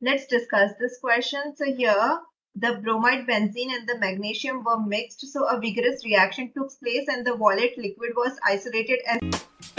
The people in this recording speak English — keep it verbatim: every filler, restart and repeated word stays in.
Let's discuss this question. So here, the bromide benzene and the magnesium were mixed. So a vigorous reaction took place and the volatile liquid was isolated as